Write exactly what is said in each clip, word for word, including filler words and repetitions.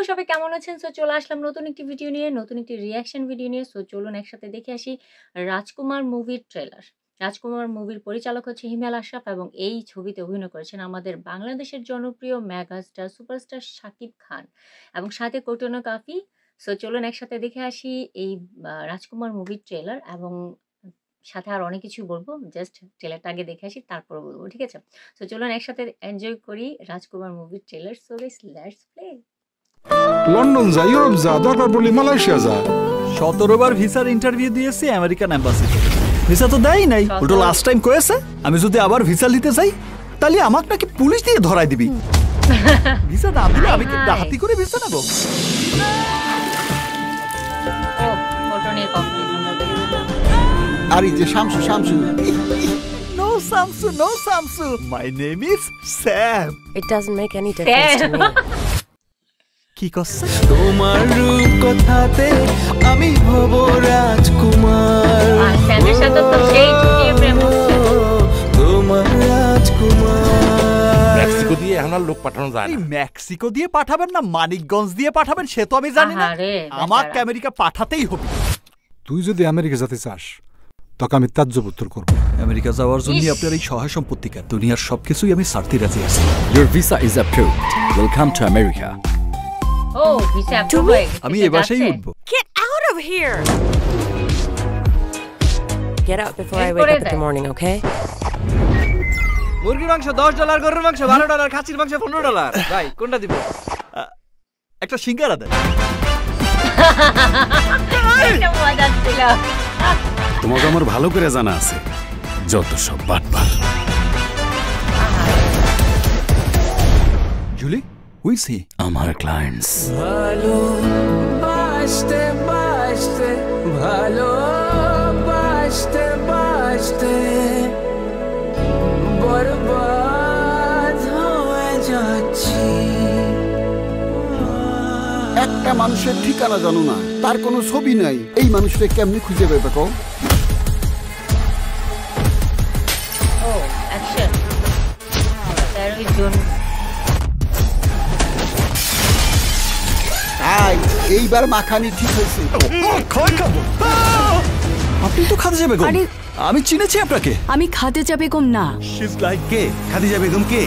সবাই কেমন আছেন? সো চলে আসলাম নতুন একটি ভিডিও নিয়ে, নতুন একটি রিঅ্যাকশন ভিডিও নিয়ে। সো চলুন একসাথে দেখে আসি রাজকুমার মুভির ট্রেলার। রাজকুমার মুভির পরিচালক হচ্ছে হিমেল আশরাফ এবং এই ছবিতে অভিনয় করেছেন আমাদের বাংলাদেশের জনপ্রিয় মেগাস্টার সুপারস্টার শাকিব খান এবং সাথে কৌটুনা কাফি। সো চলুন একসাথে দেখে আসি এই আ রাজকুমার মুভির ট্রেলার এবং সাথে আর অনেক কিছু বলবো। জাস্ট ট্রেলারটা আগে দেখে আসি তারপরে বলবো। ঠিক আছে? সো চলুন একসাথে এনজয় করি রাজকুমার মুভির trailer. So guys let's play. London যা, ইউরোপ যা, দরকার পড়লে মালয়েশিয়া যা। সতেরো বার ভিসার ইন্টারভিউ দিয়েছি আমেরিকান এম্বাসিতে, ভিসা তো দেয় নাই। ওটা লাস্ট টাইম কয়েছে আমি যদি আবার ভিসা নিতে চাই তাহলে আমাকে নাকি পুলিশ দিয়ে ধরাই দিবি। ভিসা না দিলে আমি কি ডাকাতি করে ভিসা নেব? ও ফটো নিয়ে কমপ্লিট। আর এই যে Shamsu Shamsu no Samsu no Samsu, my name is Sam. It doesn't make any difference to me. কি করছে? তোমার রূপ কথাতে আমি হব রাজকুমার, আর স্যামের সাথে তো সেই জুটিয়ে প্রেম হচ্ছে। তোমার রাজকুমার। মেক্সিকো দিয়ে এখন আর লোক পাঠানো যায় এই না। মেক্সিকো দিয়ে পাঠাবেন না মানিকগঞ্জ দিয়ে পাঠাবেন সে তো আমি জানি না। আহারে, আমাকে বেচারা। আমেরিকা পাঠাতেই হবে। তুই যদি আমেরিকা যেতে চাস তোকে আমি তাজ্জব উত্তর করব। আমেরিকা যাওয়ার জন্য ইস। আপনার এই সহায় সম্পত্তি কেন? দুনিয়ার সবকিছুই আমি ছাড়তে রাজি আছি। Your visa is approved. Welcome to America. ও ভিসা অ্যাপ্রুভ হয়ে গেছে। আমি সে এ বাসায় যাচ্ছে। উঠবো। Get out of here! Get out before I Hey, wake put up it in the there. morning, okay? মুরগির মাংস দশ ডলার, গরুর মাংস বারো ডলার, খাসির মাংস পনেরো ডলার। ভাই কোনটা দিব? একটা সিঙ্গারা দেন। একটা মজা ছিল। তোমাকে আমার ভালো করে জানা আছে যত সব বাটপার। Julie, who she? আমার ক্লায়েন্টস ভালো বাসতে বাসতে ভালো বাসতে বাসতে বরবাদ হয়ে যাচ্ছি। একটা মানুষের ঠিকানা জানো না, তার কোনো ছবি নাই, এই মানুষটা কেমনি খুঁজে পেবে কও? ও অ্যাকশন। তেরোই জুন। তাই এইবার মাখানি ঠিক হয়েছে। আপনি তো খাদিজা বেগম। আরে আমি চিনেছি আপনাকে। আমি খাদিজা বেগম না। শি ইজ লাইক কে? খাদিজা বেগম কে?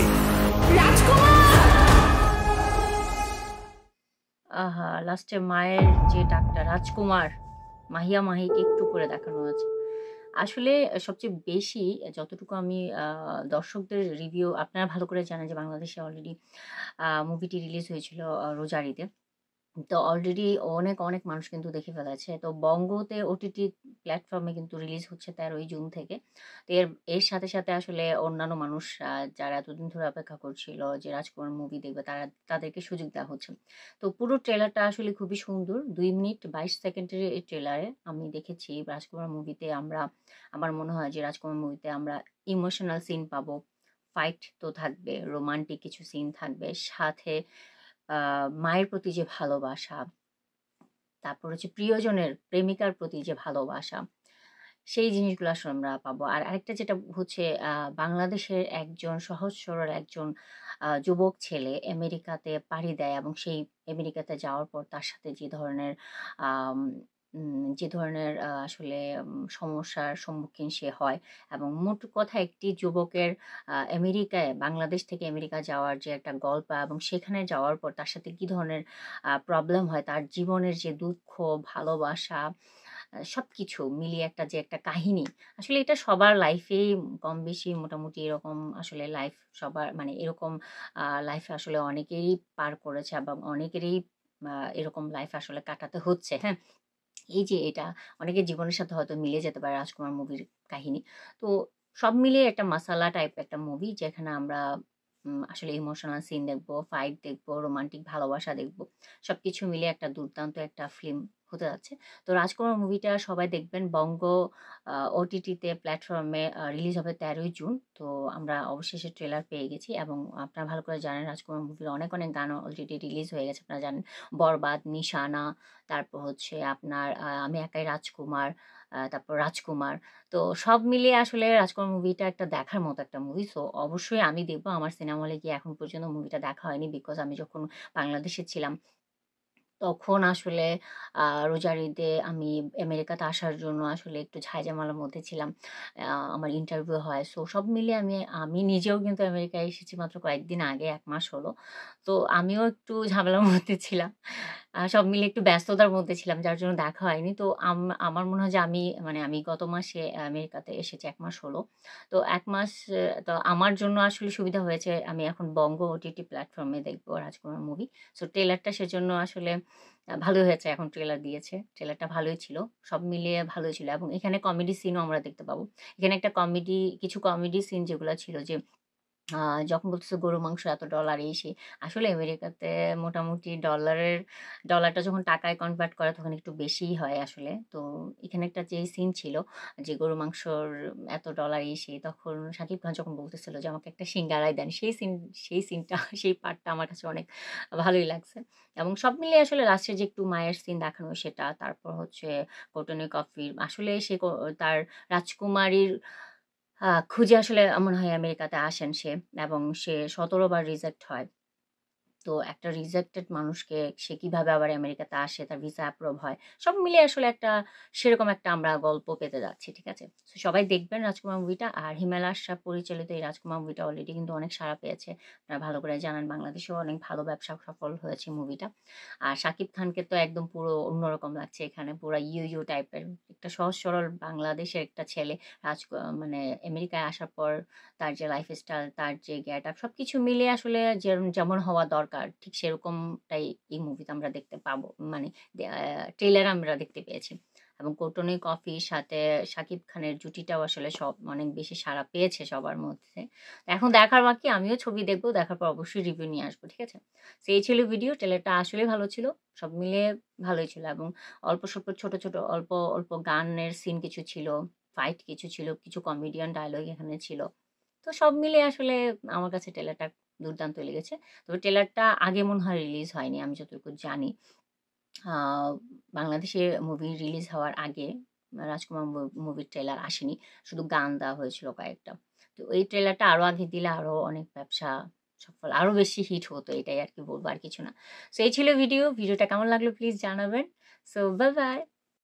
আহা লাস্টে মায়ের যে ডাকটা রাজকুমার, মাহিয়া মাহিকে একটু করে দেখানো হয়েছে। আসলে সবচেয়ে বেশি যতটুকু আমি আহ, দর্শকদের রিভিউ, আপনারা ভালো করে জানেন যে বাংলাদেশে অলরেডি মুভিটি রিলিজ হয়েছিল আহ, রোজারিতে। তো অলরেডি অনেক অনেক মানুষ কিন্তু দেখে ফেলেছে। তো বঙ্গতে ওটিটি প্ল্যাটফর্মে কিন্তু রিলিজ হচ্ছে তেরোই জুন থেকে। তো এর এর সাথে সাথে আসলে অন্যান্য মানুষ আহ, যারা এতদিন ধরে অপেক্ষা করছিল যে রাজকুমার মুভি দেখবে তারা তাদেরকে সুযোগ দেওয়া হচ্ছে। তো পুরো ট্রেলারটা আসলে খুবই সুন্দর। দুই মিনিট বাইশ সেকেন্ডের এই ট্রেলারে আমি দেখেছি রাজকুমার মুভিতে আমরা, আমার মনে হয় যে রাজকুমার মুভিতে আমরা ইমোশনাল সিন পাবো, ফাইট তো থাকবে, রোমান্টিক কিছু সিন থাকবে, সাথে আহ, মায়ের প্রতি যে ভালোবাসা, তারপর হচ্ছে প্রিয়জনের প্রেমিকার প্রতি যে ভালোবাসা, সেই জিনিসগুলো আসলে আমরা পাবো। আর আরেকটা যেটা হচ্ছে আহ, বাংলাদেশের একজন সহজ সরল একজন আহ, যুবক ছেলে আমেরিকাতে পাড়ি দেয় এবং সেই আমেরিকাতে যাওয়ার পর তার সাথে যে ধরনের আম, উম, যে ধরনের আহ, আসলে উম, সমস্যার সম্মুখীন সে হয় এবং মোট কথা একটি যুবকের আহ, আমেরিকায় বাংলাদেশ থেকে আমেরিকা যাওয়ার যে একটা গল্প এবং সেখানে যাওয়ার পর তার সাথে কি ধরনের প্রবলেম হয়, তার জীবনের যে দুঃখ ভালোবাসা আহ, সবকিছু মিলিয়ে একটা যে একটা কাহিনী, আসলে এটা সবার লাইফেই কম বেশি মোটামুটি এরকম আসলে লাইফ সবার মানে এরকম লাইফে আসলে অনেকেরই পার করেছে এবং অনেকেরই আহ, এরকম লাইফ আসলে কাটাতে হচ্ছে। হ্যাঁ, এই যে এটা অনেকের জীবনের সাথে হয়তো মিলে যেতে পারে রাজকুমার মুভির কাহিনী। তো সব মিলিয়ে একটা মাসালা টাইপ একটা মুভি যেখানে আমরা উম, আসলে ইমোশনাল সিন দেখবো, ফাইট দেখবো, রোমান্টিক ভালোবাসা দেখবো, সবকিছু মিলে একটা দুর্দান্ত একটা ফিল্ম হতে যাচ্ছে। তো রাজকুমার মুভিটা সবাই দেখবেন। বঙ্গ ওটিটিতে প্ল্যাটফর্মে রিলিজ হবে তেরোই জুন। তো আমরা অবশেষে ট্রেলার পেয়ে গেছি এবং আপনারা ভালো করে জানেন রাজকুমার মুভির অনেক অনেক গান অলরেডি রিলিজ হয়ে গেছে। আপনারা জানেন বরবাদ, নিশানা, তারপর হচ্ছে আপনার আহ, আমি একাই রাজকুমার, আহ, তারপর রাজকুমার। তো সব মিলিয়ে আসলে রাজকুমার মুভিটা একটা দেখার মতো একটা মুভি। সো অবশ্যই আমি দেখবো। আমার সিনেমা হলে গিয়ে এখন পর্যন্ত মুভিটা দেখা হয়নি, বিকজ আমি যখন বাংলাদেশে ছিলাম তখন আসলে আ রোজার ঈদে আমি আমেরিকাতে আসার জন্য আসলে একটু ঝাই-ঝামেলার মধ্যে ছিলাম। আ আমার ইন্টারভিউ হয়। সো সব মিলিয়ে আমি আমি নিজেও কিন্তু আমেরিকায় এসেছি মাত্র কয়েকদিন আগে, এক মাস হলো। তো আমিও একটু ঝামেলার মধ্যে ছিলাম। আ সব মিলিয়ে একটু ব্যস্ততার মধ্যে ছিলাম, যার জন্য দেখা হয়নি। তো আম আমার মনে হয় যে আমি মানে আমি গত মাসে আমেরিকাতে এসেছি, এক মাস হলো। তো এক মাস এ তো আমার জন্য আসলে সুবিধা হয়েছে, আমি এখন বঙ্গ ওটিটি প্ল্যাটফর্মে দেখব রাজকুমার মুভি। সো ট্রেলারটা সেজন্য আসলে আ ভালোই হয়েছে, এখন ট্রেলার দিয়েছে। ট্রেলারটা ভালোই ছিল। সব মিলিয়ে ভালোই ছিল এবং এখানে কমেডি সিনও আমরা দেখতে পাবো। এখানে একটা কমেডি কিছু কমেডি সিন যেগুলা ছিল যে আ যখন বলতেছে গরুর মাংস এত ডলার এই সেই। আসলে আমেরিকাতে মোটামুটি ডলারের ডলারটা যখন টাকায় কনভার্ট করে তখন একটু বেশিই হয় আসলে। তো এখানে একটা যে সিন ছিল যে গরুর মাংসর এত ডলার এই সেই, তখন শাকিব খান যখন বলতেছিল যে আমাকে একটা সিঙ্গারাই দেন। সেই সিন সেই সিনটা সেই পার্টটা আমার কাছে অনেক ভালোই লাগছে। এবং সব মিলিয়ে আসলে লাস্টে যে একটু মায়ের সিন দেখানো সেটা, তারপর হচ্ছে কোটনি কফির আসলে সে ক তার রাজকুমারীর আ খুঁজে আসলে মনে হয় আমেরিকাতে আসেন সে এবং সে সতেরো বার রিজেক্ট হয়। তো একটা রিজেক্টেড মানুষকে সে কিভাবে আবার আমেরিকাতে আসে, তার ভিসা অ্যাপ্রুভ হয়। সব মিলিয়ে আসলে একটা সেরকম একটা আমরা গল্প পেতে যাচ্ছি। ঠিক আছে? সো সবাই দেখবেন রাজকুমার মুভিটা। আর হিমেল আশরাফ পরিচালিত এই রাজকুমার মুভিটা অলরেডি কিন্তু অনেক সাড়া পেয়েছে। আপনারা ভালো করে জানেন বাংলাদেশেও অনেক ভালো ব্যবসা সফল হয়েছে মুভিটা। আর শাকিব খানকে তো একদম পুরো অন্যরকম লাগছে এখানে। পুরা ইউ, ইউ টাইপের একটা সহজ সরল বাংলাদেশের একটা ছেলে রাজ মানে আমেরিকায় আসার পর তার যে লাইফস্টাইল, তার যে গেটআপ সবকিছু মিলিয়ে আসলে যেরম যেমন হওয়া দরকার ঠিক সেরকমটাই এই মুভিতে আমরা দেখতে পাবো। মানে দে আ ট্রেইলারে আমরা দেখতে পেয়েছি। এবং কোটনি কফির সাথে শাকিব খানের জুটিটাও আসলে সব অনেক বেশি সাড়া পেয়েছে সবার মধ্যে। এখন দেখার বাকি, আমিও ছবি দেখব। দেখার পর অবশ্যই রিভিউ নিয়ে আসবো। ঠিক আছে? সো এই ছিল ভিডিও। ট্রেলারটা আসলেই ভালো ছিল। সব মিলিয়ে ভালোই ছিল এবং অল্প স্বল্প ছোট, ছোট অল্প, অল্প গানের সিন কিছু ছিল, ফাইট কিছু ছিল, কিছু কমেডিয়ান ডায়ালগ এখানে ছিল। তো সব মিলিয়ে আসলে আমার কাছে ট্রেলারটা দুর্দান্ত লেগেছে। তবে ট্রেলারটা আগে মনে হয় রিলিজ হয়নি আমি যতটুকু জানি। আ বাংলাদেশে মুভি রিলিজ হওয়ার আগে রাজকুমার মু মুভির ট্রেলার আসেনি। শুধু গান দেওয়া হয়েছিল কয়েকটা। তো এই ট্রেলারটা আরো আগে দিলে আরো অনেক ব্যবসা সফল আরো বেশি হিট হতো, এটাই আরকি বলবো, আর কিছু না। সো এই ছিল ভিডিও। ভিডিওটা কেমন লাগলো প্লিজ জানাবেন। So bye, by.